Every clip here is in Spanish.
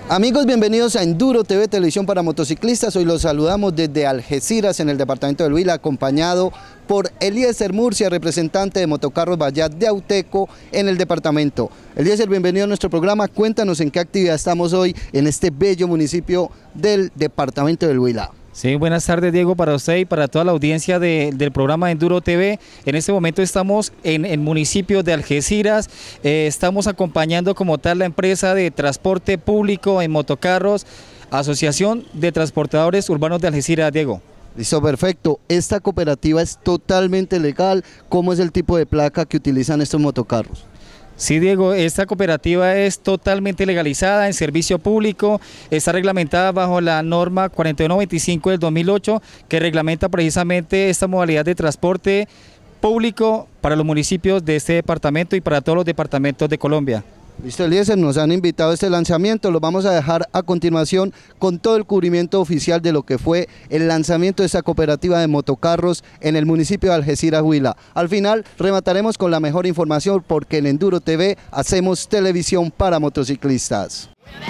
Amigos, bienvenidos a Enduro TV, televisión para motociclistas. Hoy los saludamos desde Algeciras, en el departamento del Huila, acompañado por Eliezer Murcia, representante de Motocarros Bayat de Auteco en el departamento. Eliezer, bienvenido a nuestro programa. Cuéntanos en qué actividad estamos hoy en este bello municipio del departamento del Huila. Sí, buenas tardes, Diego, para usted y para toda la audiencia del programa Enduro TV. En este momento estamos en el municipio de Algeciras, estamos acompañando como tal la empresa de transporte público en motocarros, Asociación de Transportadores Urbanos de Algeciras, Diego. Listo, perfecto. Esta cooperativa es totalmente legal. ¿Cómo es el tipo de placa que utilizan estos motocarros? Sí, Diego, esta cooperativa es totalmente legalizada en servicio público, está reglamentada bajo la norma 4125 del 2008, que reglamenta precisamente esta modalidad de transporte público para los municipios de este departamento y para todos los departamentos de Colombia. Listo, Eliezer, nos han invitado a este lanzamiento, lo vamos a dejar a continuación con todo el cubrimiento oficial de lo que fue el lanzamiento de esta cooperativa de motocarros en el municipio de Algeciras, Huila. Al final remataremos con la mejor información porque en Enduro TV hacemos televisión para motociclistas.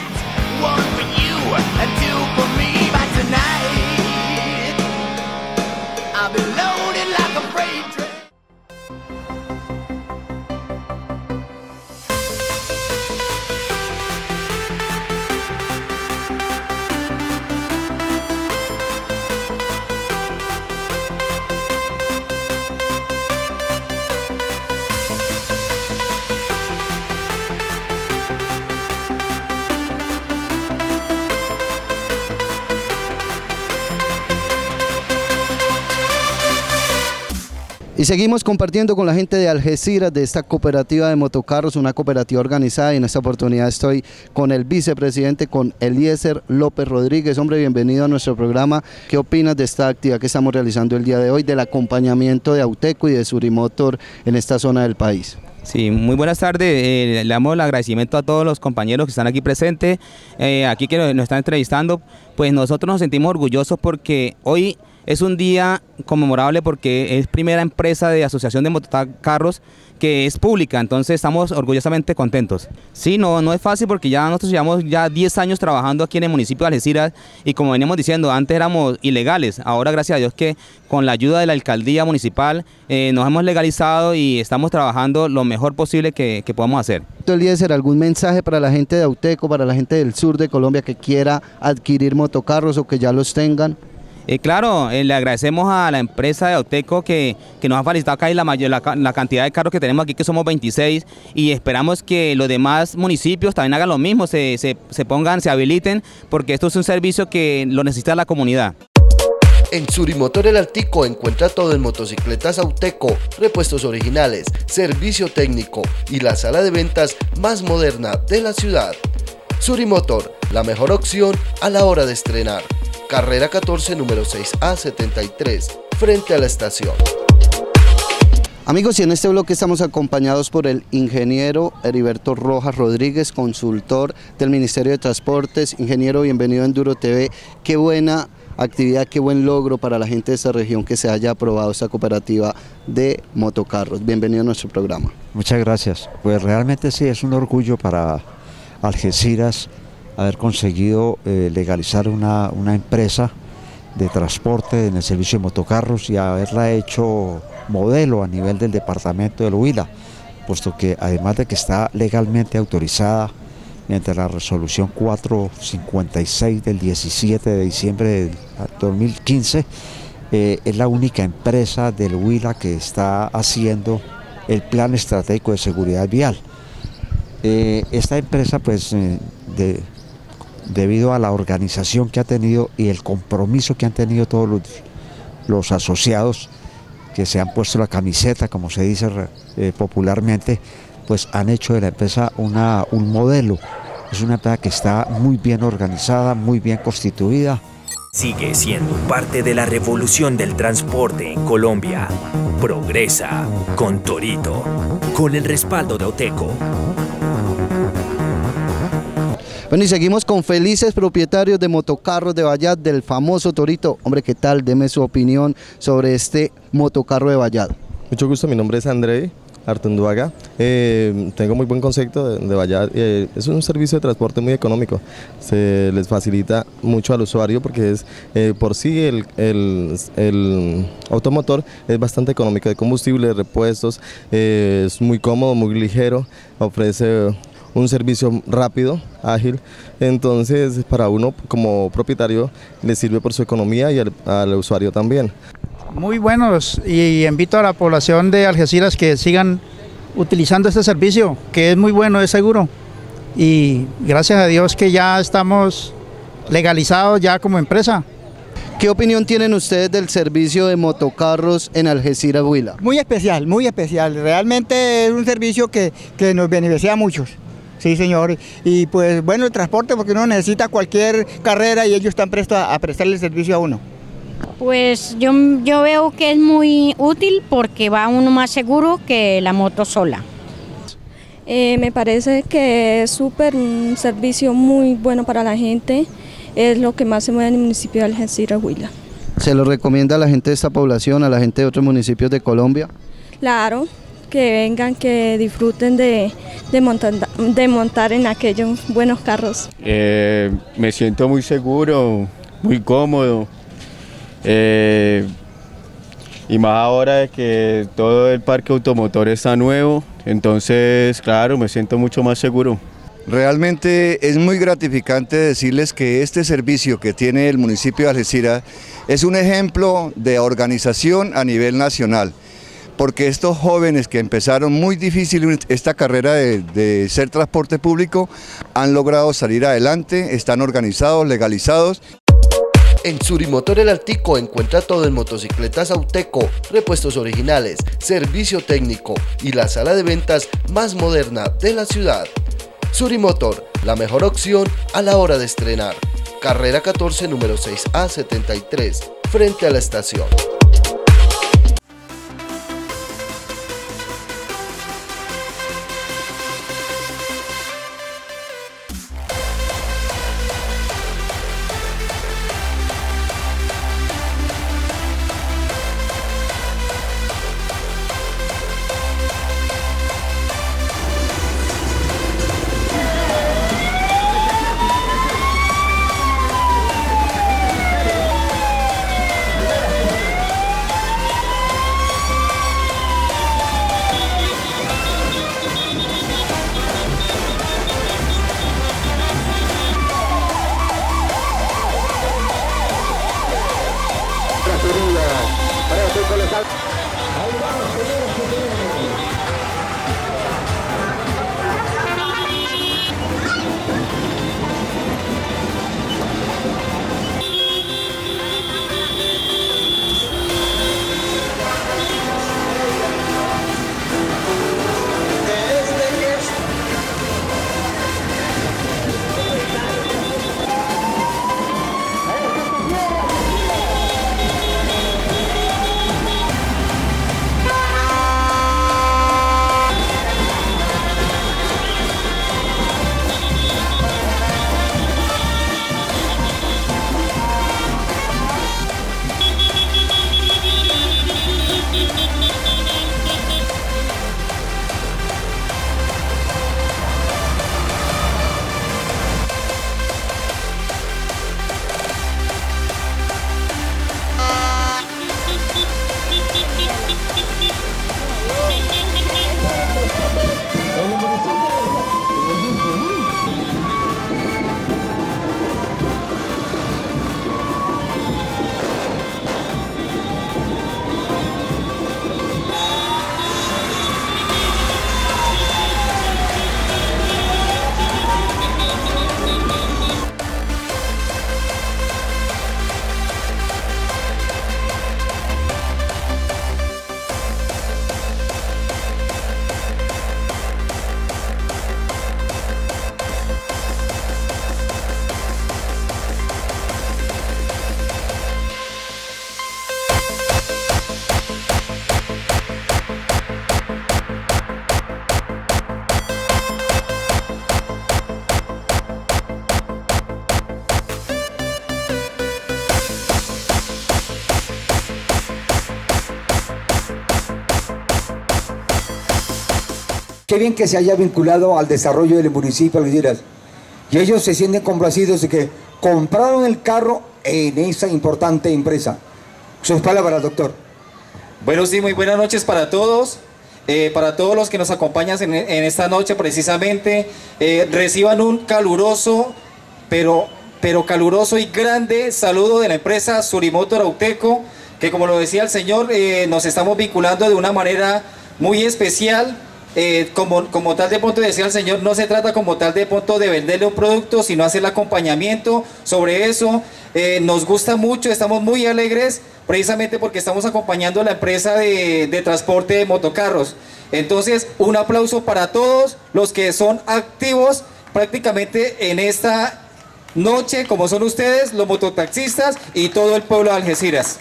Y seguimos compartiendo con la gente de Algeciras de esta cooperativa de motocarros, una cooperativa organizada, y en esta oportunidad estoy con el vicepresidente, con Eliezer López Rodríguez. Hombre, bienvenido a nuestro programa. ¿Qué opinas de esta actividad que estamos realizando el día de hoy, del acompañamiento de Auteco y de Surimotor en esta zona del país? Sí, muy buenas tardes, le damos el agradecimiento a todos los compañeros que están aquí presentes, aquí que nos están entrevistando. Pues nosotros nos sentimos orgullosos porque hoy es un día conmemorable porque es primera empresa de asociación de motocarros que es pública, entonces estamos orgullosamente contentos. Sí, no es fácil porque ya nosotros llevamos ya 10 años trabajando aquí en el municipio de Algeciras y como veníamos diciendo, antes éramos ilegales, ahora gracias a Dios que con la ayuda de la alcaldía municipal nos hemos legalizado y estamos trabajando lo mejor posible que podamos hacer. Eliezer, ¿algún mensaje para la gente de Auteco, para la gente del sur de Colombia que quiera adquirir motocarros o que ya los tengan? Claro, le agradecemos a la empresa de Auteco que nos ha facilitado acá la cantidad de carros que tenemos aquí, que somos 26, y esperamos que los demás municipios también hagan lo mismo, se habiliten, porque esto es un servicio que lo necesita la comunidad. En Surimotor El Altico encuentra todo en motocicletas Auteco, repuestos originales, servicio técnico y la sala de ventas más moderna de la ciudad. Surimotor, la mejor opción a la hora de estrenar. Carrera 14, número 6A73, frente a la estación. Amigos, y en este bloque estamos acompañados por el ingeniero Heriberto Rojas Rodríguez, consultor del Ministerio de Transportes. Ingeniero, bienvenido a Enduro TV. Qué buena actividad, qué buen logro para la gente de esta región que se haya aprobado esta cooperativa de motocarros. Bienvenido a nuestro programa. Muchas gracias. Pues realmente sí, es un orgullo para Algeciras haber conseguido legalizar una empresa de transporte en el servicio de motocarros y haberla hecho modelo a nivel del departamento del Huila, puesto que además de que está legalmente autorizada mediante la resolución 456 del 17 de diciembre del 2015, es la única empresa del Huila que está haciendo el plan estratégico de seguridad vial. Esta empresa, pues, debido a la organización que ha tenido y el compromiso que han tenido todos los asociados que se han puesto la camiseta, como se dice popularmente, pues han hecho de la empresa un modelo. Es una empresa que está muy bien organizada, muy bien constituida. Sigue siendo parte de la revolución del transporte en Colombia. Progresa con Torito, con el respaldo de Auteco. Bueno, y seguimos con felices propietarios de motocarros de Bayat del famoso Torito. Hombre, ¿qué tal? Deme su opinión sobre este motocarro de Bayat. Mucho gusto, mi nombre es André. Artunduaga. Tengo muy buen concepto de Bajaj. Es un servicio de transporte muy económico. Se les facilita mucho al usuario porque es por sí el automotor es bastante económico de combustible, de repuestos, es muy cómodo, muy ligero, ofrece un servicio rápido, ágil, entonces para uno como propietario le sirve por su economía y al usuario también. Muy buenos, y invito a la población de Algeciras que sigan utilizando este servicio, que es muy bueno, es seguro, y gracias a Dios que ya estamos legalizados ya como empresa. ¿Qué opinión tienen ustedes del servicio de motocarros en Algeciras, Huila? Muy especial, realmente es un servicio que nos beneficia a muchos. Sí, señor, y pues bueno, el transporte, porque uno necesita cualquier carrera y ellos están prestos a prestarle el servicio a uno. Pues yo veo que es muy útil porque va uno más seguro que la moto sola. Me parece que es un servicio muy bueno para la gente, es lo que más se mueve en el municipio de Algeciras, Huila. ¿Se lo recomienda a la gente de esta población, a la gente de otros municipios de Colombia? Claro, que vengan, que disfruten de montar en aquellos buenos carros. Me siento muy seguro, muy cómodo, y más ahora de que todo el parque automotor está nuevo, entonces claro, me siento mucho más seguro. Realmente es muy gratificante decirles que este servicio que tiene el municipio de Algeciras es un ejemplo de organización a nivel nacional, porque estos jóvenes que empezaron muy difícil esta carrera de ser transporte público han logrado salir adelante, están organizados, legalizados. En Surimotor El Altico encuentra todo en motocicletas Auteco, repuestos originales, servicio técnico y la sala de ventas más moderna de la ciudad. Surimotor, la mejor opción a la hora de estrenar. Carrera 14, número 6A73, frente a la estación. qué bien que se haya vinculado al desarrollo del municipio de Algeciras. Y ellos se sienten complacidos de que compraron el carro en esa importante empresa. Sus palabras, doctor. Bueno, sí, muy buenas noches para todos los que nos acompañan en esta noche precisamente. Reciban un caluroso, pero caluroso y grande saludo de la empresa Surimotor Auteco, que como lo decía el señor, nos estamos vinculando de una manera muy especial. Como tal de punto decía el señor, no se trata como tal de punto de venderle un producto, sino hacer el acompañamiento sobre eso. Nos gusta mucho, estamos muy alegres precisamente porque estamos acompañando a la empresa de transporte de motocarros. Entonces, un aplauso para todos los que son activos prácticamente en esta noche, como son ustedes, los mototaxistas y todo el pueblo de Algeciras.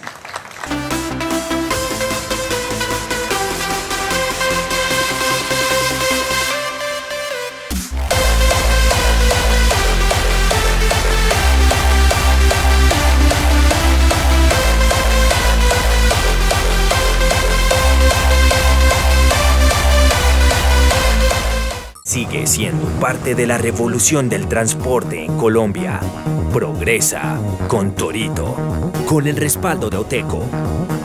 Sigue siendo parte de la revolución del transporte en Colombia. Progresa con Torito, con el respaldo de Auteco.